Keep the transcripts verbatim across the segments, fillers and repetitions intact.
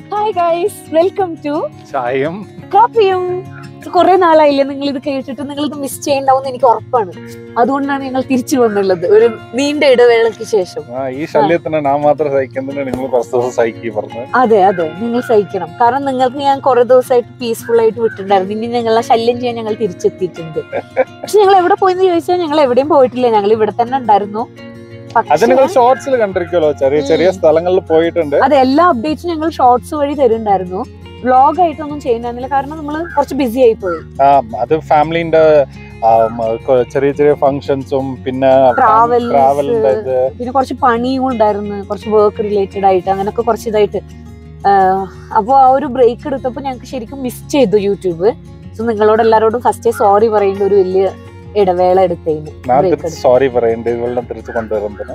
Hi guys, welcome to Chaayem Kaapiyum. കുറേ നാളായില്ലേ നിങ്ങൾ ഇത് കേട്ടിട്ട് നിങ്ങൾ ഇത് മിസ് ചെയ്യണ്ടാവുന്ന എനിക്ക് ഉറപ്പാണ്. അതുകൊണ്ടാണ് ഞങ്ങൾ തിരിച്ചു വന്നുള്ളത് ഒരു നീണ്ട ഇടവേളയ്ക്ക് ശേഷം. ഈ ശല്യത്തിന് ഞാൻ മാത്രം സഹിക്കുന്നതിന് നിങ്ങൾ കുറച്ച് ദിവസം സഹിക്കി പറഞ്ഞു. അതെ അതെ നിങ്ങൾ സഹിക്കണം. കാരണം നിങ്ങൾക്ക് ഞാൻ കുറെ ദിവസമായിട്ട് പീസ്ഫുൾ ആയിട്ട് വിട്ടിട്ടുണ്ടായിരുന്നു. ഇനി ഞങ്ങളെ ശല്യം ചെയ്യാൻ ഞങ്ങൾ തിരിച്ചെത്തിയിട്ടുണ്ട്. പക്ഷെ ഞങ്ങൾ എവിടെ പോയെന്ന് ചോദിച്ചാൽ ഞങ്ങൾ എവിടെയും പോയിട്ടില്ല. ഞങ്ങൾ ഇവിടെ തന്നെ ഉണ്ടായിരുന്നു. ഷോർട്സിൽ കണ്ടിരിക്കുമല്ലോ, ചെറിയ ചെറിയ സ്ഥലങ്ങളിൽ പോയിട്ടുണ്ട്. അതെ, എല്ലാ അപ്ഡേറ്റ്സും ഞങ്ങൾ ഷോർട്സ് വഴി തരുന്നുണ്ടായിരുന്നു. വ്ലോഗ് ആയിട്ടൊന്നും ചെയ്യുന്നില്ല, കാരണം നമ്മള് കുറച്ച് ബിസി ആയി പോയി. അത് ഫാമിലിന്റെ ചെറിയ ചെറിയ ഫംഗ്ഷൻസും പിന്നെ ട്രാവലിന്റെ പിന്നെ കുറച്ച് പണിയും ഉണ്ടായിരുന്നു, കുറച്ച് വർക്ക് റിലേറ്റഡ് ആയിട്ട് അങ്ങനെയൊക്കെ കുറച്ച് ഇതായിട്ട്. അപ്പൊ ആ ഒരു ബ്രേക്ക് എടുത്തപ്പോ ഞങ്ങൾക്ക് ശരിക്കും മിസ് ചെയ്തു യൂട്യൂബ്. സോ നിങ്ങളോട് എല്ലാരോടും ഫസ്റ്റ് സോറി പറയേണ്ട ഒരു വലിയ ഇടവേള എടുത്തേന്. സോറി പറയണ്ടേ, തിരിച്ചു കൊണ്ടുവരുന്നത്.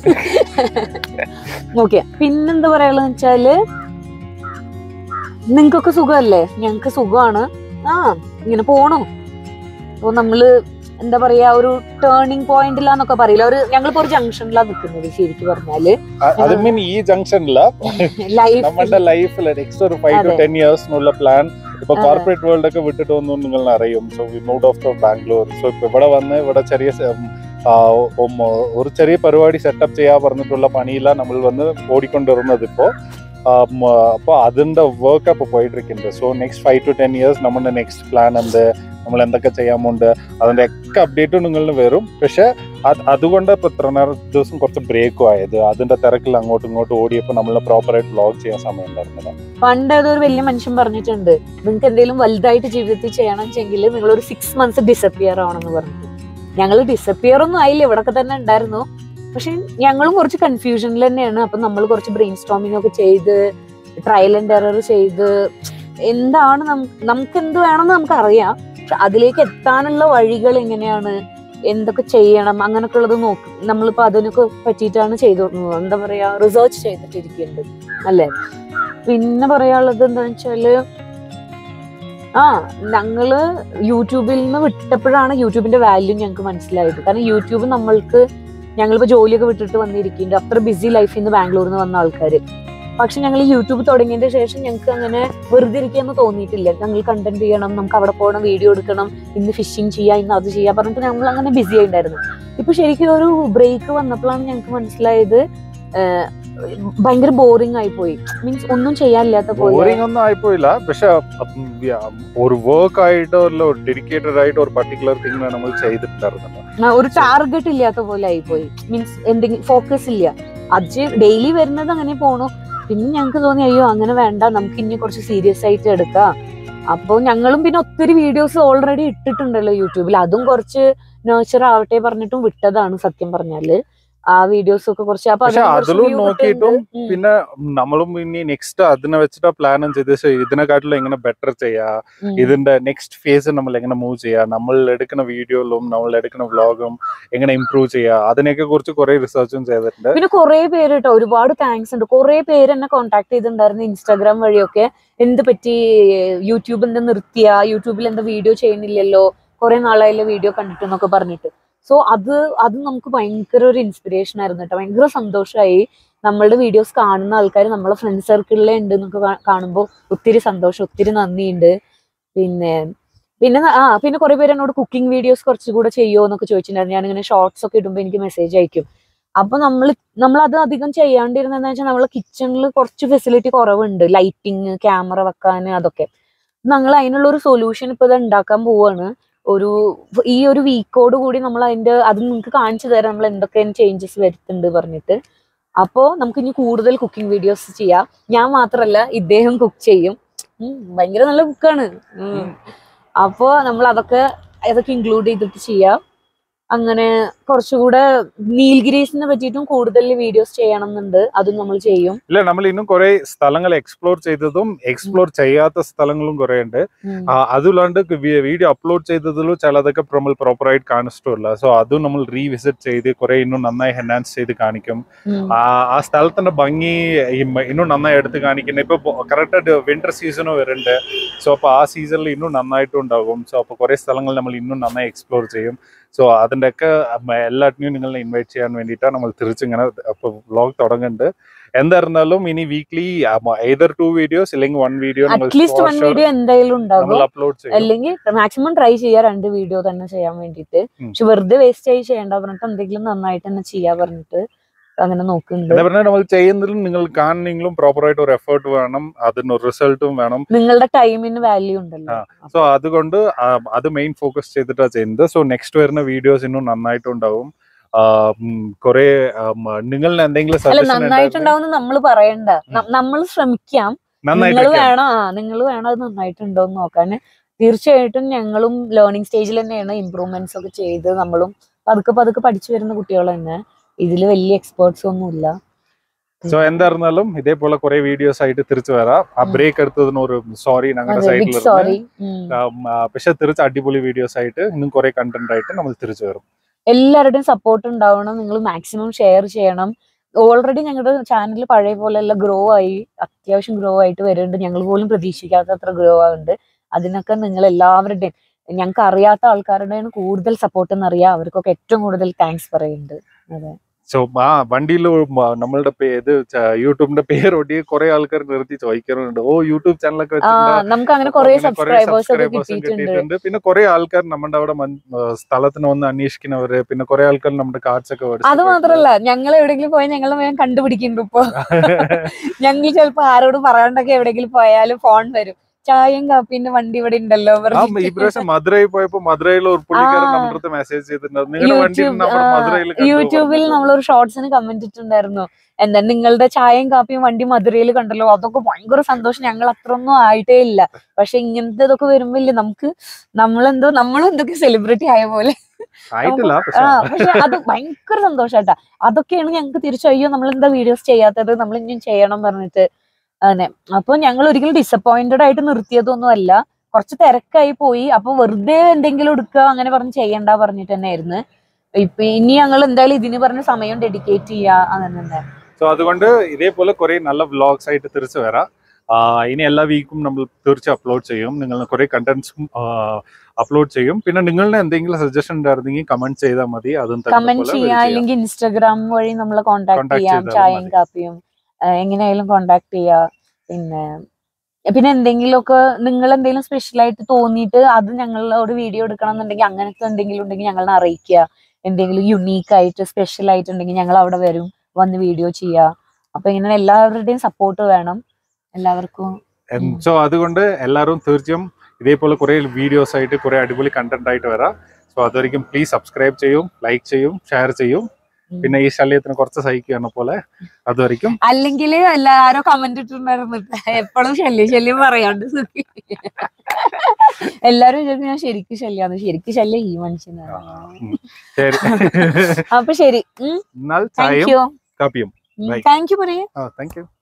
ഓക്കെ, പിന്നെന്താ പറയാന്ന് വെച്ചാല് നിങ്ങൾക്കൊക്കെ സുഖമല്ലേ? ഞങ്ങക്ക് സുഖമാണ്. ആ ഇങ്ങനെ പോണു. അപ്പൊ നമ്മള് എന്താ പറയാ, ഒരു ടേണിംഗ് പോയിന്റിലാന്നൊക്കെ പറയില്ല, ഒരു ഞങ്ങളിപ്പോ ഒരു ജംഗ്ഷനിലാ നിൽക്കുന്നത്. ശരിക്കും പറഞ്ഞാല് ഈ ജംഗ്ഷനില നമ്മുടെ ലൈഫിൽ നെക്സ്റ്റ് ഒരു ഫൈവ് ടു ടെൻ ഇയേഴ്സിനുള്ള പ്ലാൻ. ഇപ്പൊ കോർപ്പറേറ്റ് വേൾഡ് ഒക്കെ വിട്ടിട്ട് വന്നു നിങ്ങൾ അറിയും. So we moved off to Bangalore. So ഇപ്പൊ ഇവിടെ വന്ന് ഇവിടെ ചെറിയ ഒരു ചെറിയ പരിപാടി സെറ്റപ്പ് ചെയ്യാ പറഞ്ഞിട്ടുള്ള പണിയില്ല നമ്മൾ വന്ന് ഓടിക്കൊണ്ടിരുന്നത് ഇപ്പോ. അപ്പൊ അതിന്റെ വർക്ക് അപ്പൊ പോയിട്ടിരിക്കുന്നത്. So next five to ten years നമ്മുടെ നെക്സ്റ്റ് പ്ലാൻ എന്ത്, നമ്മൾ എന്തൊക്കെ ചെയ്യാമുണ്ട്, അതിന്റെ ഒക്കെ അപ്ഡേറ്റും നിങ്ങളിൽ വരും. പക്ഷെ അത് അതുകൊണ്ട് ഇപ്പൊ ഇത്ര ദിവസം കുറച്ച് ബ്രേക്കും ആയത്. അതിന്റെ തിരക്കിൽ അങ്ങോട്ടും ഇങ്ങോട്ടും ഓടിയപ്പോ നമ്മൾ പ്രോപ്പറായിട്ട് വ്ലോഗ് ചെയ്യാൻ സമയം ഉണ്ടായിരുന്നില്ല. പണ്ട് അതൊരു വലിയ മനുഷ്യൻ പറഞ്ഞിട്ടുണ്ട്, നിങ്ങൾക്ക് എന്തെങ്കിലും വലുതായിട്ട് ജീവിതത്തിൽ ചെയ്യണം വെച്ചെങ്കിൽ നിങ്ങൾ ഒരു സിക്സ് മന്ത്സ് ഡിസപ്പിയർ ആവണമെന്ന് പറഞ്ഞു. ഞങ്ങൾ ഡിസപ്പിയർ ഒന്നും ആയില്ല, ഇവിടൊക്കെ തന്നെ ഉണ്ടായിരുന്നു. പക്ഷെ ഞങ്ങളും കുറച്ച് കൺഫ്യൂഷനിൽ തന്നെയാണ്. അപ്പൊ നമ്മൾ കുറച്ച് ബ്രെയിൻ സ്റ്റോമിംഗ് ഒക്കെ ചെയ്ത് ട്രയൽ ആൻഡ് എറർ ചെയ്ത് എന്താണ് നമുക്ക് എന്ത് വേണമെന്ന് നമുക്ക് അറിയാം. പക്ഷെ അതിലേക്ക് എത്താനുള്ള വഴികൾ എങ്ങനെയാണ്, എന്തൊക്കെ ചെയ്യണം, അങ്ങനൊക്കെ ഉള്ളത് നോക്കും. നമ്മളിപ്പോ അതിനൊക്കെ പറ്റിയിട്ടാണ് ചെയ്തു, എന്താ പറയാ, റിസർച്ച് ചെയ്തിട്ടിരിക്കുന്നുണ്ട് അല്ലേ. പിന്നെ പറയാനുള്ളത് എന്താന്ന് വെച്ചാല്, ആ ഞങ്ങള് യൂട്യൂബിൽ നിന്ന് വിട്ടപ്പോഴാണ് യൂട്യൂബിന്റെ വാല്യൂ ഞങ്ങൾക്ക് മനസ്സിലായത്. കാരണം യൂട്യൂബ് നമ്മൾക്ക്, ഞങ്ങളിപ്പോ ജോലിയൊക്കെ വിട്ടിട്ട് വന്നിരിക്കുന്നുണ്ട്, അത്ര ബിസി ലൈഫിൽ നിന്ന് ബാംഗ്ലൂരിൽ നിന്ന് വന്ന ആൾക്കാര്. പക്ഷെ ഞങ്ങൾ യൂട്യൂബ് തുടങ്ങിയതിന്റെ ശേഷം ഞങ്ങൾക്ക് അങ്ങനെ വെറുതെ ഇരിക്കാന്ന് തോന്നിയിട്ടില്ല. ഞങ്ങൾ കണ്ടന്റ് ചെയ്യണം, നമുക്ക് അവിടെ പോകണം, വീഡിയോ എടുക്കണം, ഇന്ന് ഫിഷിങ് ചെയ്യാം, ഇന്ന് അത് ചെയ്യാം പറഞ്ഞിട്ട് ഞങ്ങൾ അങ്ങനെ ബിസി ആയിട്ടുണ്ടായിരുന്നു. ഇപ്പൊ ശരിക്കും ഒരു ബ്രേക്ക് വന്നപ്പോഴാണ് ഞങ്ങൾക്ക് മനസ്സിലായത് ഭയങ്കര ബോറിംഗ് ആയി പോയി. മീൻസ് ഒന്നും ചെയ്യാനില്ലാത്ത പോലെ. ബോറിംഗ് ഒന്നും ആയിപ്പോയില്ല, പക്ഷെ ഒരു വർക്ക് ആയിട്ട് ഡെഡിക്കേറ്റഡ് ആയിട്ട് ഒരു പർട്ടിക്കുലർ തിങ് നമ്മൾ ചെയ്തിട്ടുണ്ടായിരുന്നു. ഒരു ടാർഗറ്റ് ഇല്ലാത്ത പോലെ ആയിപ്പോയി. മീൻസ് എന്തെങ്കിലും ഫോക്കസ് ഇല്ല. അത് ഡെയിലി വരുന്നത് അങ്ങനെ പോണു. പിന്നെ ഞങ്ങൾക്ക് തോന്നി, അയ്യോ അങ്ങനെ വേണ്ട, നമുക്ക് ഇനി കുറച്ച് സീരിയസ് ആയിട്ട് എടുക്കാം. അപ്പൊ ഞങ്ങളും പിന്നെ ഒത്തിരി വീഡിയോസ് ഓൾറെഡി ഇട്ടിട്ടുണ്ടല്ലോ യൂട്യൂബിൽ, അതും കുറച്ച് നേച്ചർ ആവട്ടെ പറഞ്ഞിട്ടും വിട്ടതാണ് സത്യം പറഞ്ഞാല്. ആ വീഡിയോസ് ഒക്കെ കുറച്ച് അതിലും നോക്കിയിട്ടും പിന്നെ നമ്മളും ഇനി നെക്സ്റ്റ് അതിനെ വെച്ചിട്ട് പ്ലാനും ചെയ്ത് ഇതിനെക്കാട്ടിലും എങ്ങനെ ബെറ്റർ ചെയ്യാ, ഇതിന്റെ നെക്സ്റ്റ് ഫേസ് നമ്മൾ എങ്ങനെ മൂവ് ചെയ്യാ, നമ്മൾ എടുക്കുന്ന വീഡിയോയിലും നമ്മൾ എടുക്കുന്ന വ്ലോഗും എങ്ങനെ ഇംപ്രൂവ് ചെയ്യാ, അതിനെയൊക്കെ കുറിച്ച് കുറെ റിസർച്ചും ചെയ്തിട്ടുണ്ട്. പിന്നെ കുറെ പേര് കേട്ടോ, ഒരുപാട് താങ്ക്സ് ഉണ്ട്. കുറെ പേര് എന്നെ കോൺടാക്ട് ചെയ്തിട്ടുണ്ടായിരുന്നു ഇൻസ്റ്റാഗ്രാം വഴിയൊക്കെ. എന്ത് പറ്റി, യൂട്യൂബ് എന്താ നിർത്തിയ, യൂട്യൂബിൽ എന്താ വീഡിയോ ചെയ്യുന്നില്ലല്ലോ, കുറെ നാളായാലും വീഡിയോ കണ്ടിട്ടെന്നൊക്കെ പറഞ്ഞിട്ട്. സോ അത് അത് നമുക്ക് ഭയങ്കര ഒരു ഇൻസ്പിറേഷൻ ആയിരുന്നു കേട്ടോ. ഭയങ്കര സന്തോഷമായി. നമ്മളുടെ വീഡിയോസ് കാണുന്ന ആൾക്കാർ നമ്മളെ ഫ്രണ്ട് സർക്കിളിലെ ഉണ്ട് എന്നൊക്കെ കാണുമ്പോൾ ഒത്തിരി സന്തോഷം, ഒത്തിരി നന്ദിയുണ്ട്. പിന്നെ പിന്നെ ആ പിന്നെ കുറെ പേര് എന്നോട് കുക്കിംഗ് വീഡിയോസ് കുറച്ചുകൂടെ ചെയ്യുമോ എന്നൊക്കെ ചോദിച്ചിട്ടുണ്ടായിരുന്നു. ഞാനിങ്ങനെ ഷോർട്സ് ഒക്കെ ഇടുമ്പോൾ എനിക്ക് മെസ്സേജ് അയക്കും. അപ്പൊ നമ്മൾ നമ്മളത് അധികം ചെയ്യാണ്ടിരുന്നതെന്ന് വെച്ചാൽ നമ്മളെ കിച്ചണിൽ കുറച്ച് ഫെസിലിറ്റി കുറവുണ്ട്, ലൈറ്റിങ്, ക്യാമറ വെക്കാൻ, അതൊക്കെ. ഞങ്ങൾ അതിനുള്ള ഒരു സൊല്യൂഷൻ ഇപ്പൊ ഇത് ഉണ്ടാക്കാൻ പോവാണ്. ഒരു ഈ ഒരു വീക്കോട് കൂടി നമ്മൾ അതിന്റെ അത് നിങ്ങൾക്ക് കാണിച്ചു തരാം നമ്മൾ എന്തൊക്കെ ചേഞ്ചസ് വരുത്തുന്നുണ്ട് പറഞ്ഞിട്ട്. അപ്പോ നമുക്ക് ഇനി കൂടുതൽ കുക്കിംഗ് വീഡിയോസ് ചെയ്യാം. ഞാൻ മാത്രല്ല, ഇദ്ദേഹം കുക്ക് ചെയ്യും. ഭയങ്കര നല്ല കുക്കാണ്. അപ്പോ നമ്മൾ അതൊക്കെ അതൊക്കെ ഇൻക്ലൂഡ് ചെയ്തിട്ട് ചെയ്യാം. അങ്ങനെ കുറച്ചുകൂടെ നീൽഗിരീസിനെ പറ്റിയിട്ടും കൂടുതൽ വീഡിയോസ് ചെയ്യണം എന്നുണ്ട്, അതും നമ്മൾ ചെയ്യും. ഇല്ല, നമ്മൾ ഇന്നും കുറെ സ്ഥലങ്ങൾ എക്സ്പ്ലോർ ചെയ്തതും എക്സ്പ്ലോർ ചെയ്യാത്ത സ്ഥലങ്ങളും കുറെ ഉണ്ട്. അതുകൊണ്ട് വീഡിയോ അപ്ലോഡ് ചെയ്തതിലും ചിലതൊക്കെ നമ്മൾ പ്രോപ്പറായിട്ട് കാണിച്ചിട്ടില്ല. സോ അതും നമ്മൾ റീവിസിറ്റ് ചെയ്ത് കുറെ ഇന്നും നന്നായി എൻഹാൻസ് ചെയ്ത് കാണിക്കും. ആ സ്ഥലത്തിന്റെ ഭംഗി ഇന്നും നന്നായി എടുത്ത് കാണിക്കുന്നത്. ഇപ്പൊ കറക്റ്റ് വിന്റർ സീസണും വരുന്നുണ്ട്. സോ അപ്പൊ ആ സീസണിൽ ഇന്നും നന്നായിട്ടും ഉണ്ടാകും. സോ അപ്പൊ കുറെ സ്ഥലങ്ങൾ നമ്മൾ ഇന്നും നന്നായി എക്സ്പ്ലോർ ചെയ്യും. സോ അതിൻ്റെയൊക്കെ എല്ലാറ്റിനെയും നിങ്ങളെ ഇൻവൈറ്റ് ചെയ്യാൻ വേണ്ടിയിട്ടാണ് നമ്മൾ തിരിച്ചിങ്ങനെ അപ്പോൾ വ്ലോഗ് തുടങ്ങുന്നുണ്ട്. എന്തായിരുന്നാലും ഇനി വീക്ക്ലി either two വീഡിയോസ് അല്ലെങ്കിൽ one video at least one video എന്തായാലും ഉണ്ടാകും. അപ്ലോഡ് ചെയ്യും. അല്ലെങ്കിൽ മാക്സിമം ട്രൈ ചെയ്യാ രണ്ട് വീഡിയോ തന്നെ ചെയ്യാൻ വേണ്ടിട്ട്. പക്ഷെ വെറുതെ വേസ്റ്റ് ആയി ചെയ്യേണ്ട പറഞ്ഞിട്ട് എന്തെങ്കിലും നന്നായിട്ട് തന്നെ ചെയ്യാ പറഞ്ഞിട്ട് അങ്ങനെ നോക്കുന്നുണ്ട്. നമ്മൾ ചെയ്യുന്നതിലും നിങ്ങൾ കാണുന്നെങ്കിലും പ്രോപ്പർ ആയിട്ട് ഒരു എഫേർട്ട് വേണം, അതിനൊരു റിസൾട്ടും വേണം. നിങ്ങളുടെ ടൈമിന് വാല്യൂ ഉണ്ടല്ലോ. സോ അതുകൊണ്ട് അത് മെയിൻ ഫോക്കസ് ചെയ്തിട്ടാണ് ചെയ്യുന്നത്. സോ നെക്സ്റ്റ് വരുന്ന വീഡിയോസ് ഇന്നും നന്നായിട്ടുണ്ടാവും. കുറെ നിങ്ങളുടെ എന്തെങ്കിലും നന്നായിട്ടുണ്ടാവും നമ്മൾ പറയണ്ട, നമ്മൾ ശ്രമിക്കാം. നിങ്ങൾ വേണം ആ നിങ്ങൾ വേണം അത് നന്നായിട്ടുണ്ടോ എന്ന് നോക്കാൻ. തീർച്ചയായിട്ടും ഞങ്ങളും ലേണിംഗ് സ്റ്റേജിൽ തന്നെയാണ്, ഇമ്പ്രൂവ്മെന്റ്സ് ഒക്കെ ചെയ്ത് നമ്മളും പതുക്കെ പതുക്കെ പഠിച്ചു വരുന്ന കുട്ടികൾ തന്നെ. ഇതില് വലിയ എക്സ്പേർട്സ് ഒന്നും ഇല്ല. സോ എന്തായിരുന്നാലും ഇതേപോലെ കുറെ വീഡിയോസ് ആയിട്ട് തിരിച്ചു വരാം. ആ ബ്രേക്ക് എടുത്തതിന് ഒരു സോറി ഞങ്ങളുടെ സൈഡിൽ. പക്ഷെ തിരിച്ച് അടിപൊളി വീഡിയോസ് ആയിട്ട് ഇന്നും കുറെ കണ്ടന്റ് ആയിട്ട് നമ്മൾ തിരിച്ചു വരും. എല്ലാവരുടെയും സപ്പോർട്ട് ഉണ്ടാവണം. നിങ്ങൾ മാക്സിമം ഷെയർ ചെയ്യണം. ഓൾറെഡി ഞങ്ങളുടെ ചാനൽ പഴയ പോലെ എല്ലാം ഗ്രോ ആയി, അത്യാവശ്യം ഗ്രോ ആയിട്ട് വരുന്നുണ്ട്. ഞങ്ങൾ പോലും പ്രതീക്ഷിക്കാത്തത്ര ഗ്രോ ആവുന്നുണ്ട്. അതിനൊക്കെ നിങ്ങൾ എല്ലാവരുടെയും, ഞങ്ങൾക്ക് അറിയാത്ത ആൾക്കാരുടെയാണ് കൂടുതൽ സപ്പോർട്ട് എന്നറിയാം. അവർക്കൊക്കെ ഏറ്റവും കൂടുതൽ താങ്ക്സ് പറയുന്നുണ്ട്. അതെ. സോ ആ വണ്ടിയിൽ നമ്മളുടെ ഇത് യൂട്യൂബിന്റെ പേര് ഒട്ടി കുറെ ആൾക്കാർ നിർത്തി ചോദിക്കാറുണ്ട്, ഓ യൂട്യൂബ് ചാനലൊക്കെ നമുക്ക് അങ്ങനെ കുറെ സബ്സ്ക്രൈബേഴ്സ് കിട്ടിയിട്ടുണ്ട്. പിന്നെ കുറെ ആൾക്കാർ നമ്മുടെ അവിടെ സ്ഥലത്തിന് വന്ന് അന്വേഷിക്കുന്നവര്, പിന്നെ കുറെ ആൾക്കാർ നമ്മുടെ കാർഡ്സ് ഒക്കെ. അത് മാത്രല്ല, ഞങ്ങൾ എവിടെയെങ്കിലും പോയാൽ ഞങ്ങൾ വേഗം കണ്ടുപിടിക്കുന്നുണ്ട്. ഇപ്പൊ ഞങ്ങൾ ചിലപ്പോ ആരോട് പറയാണ്ടൊക്കെ എവിടെയെങ്കിലും പോയാലും ഫോൺ വരും, ചായയും കാപ്പിന്റെ വണ്ടി ഇവിടെ ഉണ്ടല്ലോ. മധുരയിൽ പോയപ്പോ മധുരയിൽ ഒരു പുള്ളിക്കാരൻ മെസ്സേജ് ചെയ്തിട്ടുണ്ടായിരുന്നു. യൂട്യൂബിൽ നമ്മളൊരു ഷോർട്സിന് കമന്റ് ഇട്ടുണ്ടായിരുന്നു, എന്താ നിങ്ങളുടെ ചായയും കാപ്പിയും വണ്ടി മധുരയിൽ കണ്ടല്ലോ. അതൊക്കെ ഭയങ്കര സന്തോഷം. ഞങ്ങൾ അത്രയൊന്നും ആയിട്ടേ ഇല്ല. പക്ഷെ ഇങ്ങനത്തെ ഇതൊക്കെ വരുമ്പോ ഇല്ലേ നമുക്ക്, നമ്മളെന്തോ നമ്മളും എന്തൊക്കെ സെലിബ്രിറ്റി ആയ പോലെ. പക്ഷെ അത് ഭയങ്കര സന്തോഷാട്ടാ. അതൊക്കെയാണ് ഞങ്ങൾക്ക് തിരിച്ചയ്യോ നമ്മളെന്താ വീഡിയോസ് ചെയ്യാത്തത്, നമ്മൾ ഇനിയും ചെയ്യണം പറഞ്ഞിട്ട്. അങ്ങനെ അപ്പൊ ഞങ്ങൾ ഒരിക്കലും ഡിസപ്പോയിന്റഡ് ആയിട്ട് നിർത്തിയതൊന്നും അല്ല. കുറച്ച് തിരക്കായി പോയി. അപ്പൊ വെറുതെ എന്തെങ്കിലും എടുക്കുക അങ്ങനെ പറഞ്ഞ് ചെയ്യണ്ട പറഞ്ഞിട്ട് തന്നെയായിരുന്നു. ഇപ്പൊ ഇനി ഞങ്ങൾ എന്തായാലും ഇതിന് പറഞ്ഞ സമയം ഡെഡിക്കേറ്റ് ചെയ്യാ അങ്ങനെ. സോ അതുകൊണ്ട് ഇതേപോലെ കുറെ നല്ല വ്ലോഗ്സ് ആയിട്ട് തിരിച്ചു വരാം. ഇനി എല്ലാ വീക്കും നമ്മൾ തീർച്ചയായും അപ്ലോഡ് ചെയ്യും. നിങ്ങൾ കുറെ കണ്ടന്റ്സും അപ്ലോഡ് ചെയ്യും. പിന്നെ നിങ്ങളുടെ എന്തെങ്കിലും സജഷൻ ഉണ്ടായിരുന്നെങ്കിൽ കമന്റ് ചെയ്താൽ മതി. അതും കമന്റ് ചെയ്യാം, അല്ലെങ്കിൽ ഇൻസ്റ്റാഗ്രാം വഴി നമ്മളെ കോൺടാക്ട് ചെയ്യാം. ചായയും കാപ്പിയും എങ്ങനെയായാലും കോണ്ടാക്ട് ചെയ്യാ. പിന്നെ പിന്നെ എന്തെങ്കിലുമൊക്കെ നിങ്ങൾ എന്തെങ്കിലും സ്പെഷ്യൽ ആയിട്ട് തോന്നിയിട്ട് അത് ഞങ്ങളോട് വീഡിയോ എടുക്കണം എന്നുണ്ടെങ്കിൽ അങ്ങനത്തെ എന്തെങ്കിലും ഉണ്ടെങ്കിൽ ഞങ്ങളെ അറിയിക്കുക. എന്തെങ്കിലും യുണീക്ക് ആയിട്ട് സ്പെഷ്യൽ ആയിട്ടുണ്ടെങ്കിൽ ഞങ്ങൾ അവിടെ വരും, വന്ന് വീഡിയോ ചെയ്യാ. അപ്പൊ ഇങ്ങനെ എല്ലാവരുടെയും സപ്പോർട്ട് വേണം എല്ലാവർക്കും. സോ അതുകൊണ്ട് എല്ലാവരും തീർച്ചയായും ഇതേപോലെ കുറെ വീഡിയോസ് ആയിട്ട് കുറെ അടിപൊളി കണ്ടന്റ് ആയിട്ട് വരാം. സോ അതൊരിക്കും പ്ലീസ് സബ്സ്ക്രൈബ് ചെയ്യും, ലൈക്ക് ചെയ്യും, ഷെയർ ചെയ്യും. പിന്നെ ഈ ശല്യത്തിന് കുറച്ച് സഹിക്കുകയാണ് പോലെ അതുവരെയും. അല്ലെങ്കിൽ എല്ലാരും കമന്റ് ഇട്ടിട്ടുണ്ടായിരുന്നു, എപ്പോഴും ശല്യം ശല്യം പറയാണ്ട്. എല്ലാരും വിചാരിക്കും ഞാൻ ശരിക്കും ശല്യാണ്. ശരിക്കും ശല്യം ഈ മനുഷ്യനാണ്. അപ്പൊ ശരി, താങ്ക് യു. കാപ്പിയും താങ്ക് യു പറയാ. Thank U.